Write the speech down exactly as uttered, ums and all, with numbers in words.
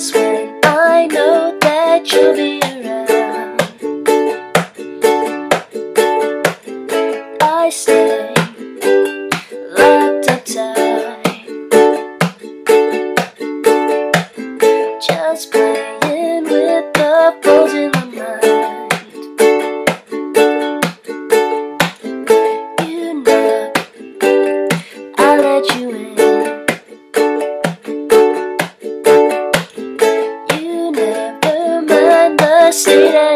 nights when I know that you'll be around, I stay locked up tight, just playing with the balls in my mind. You knock, I let you in. You never mind the state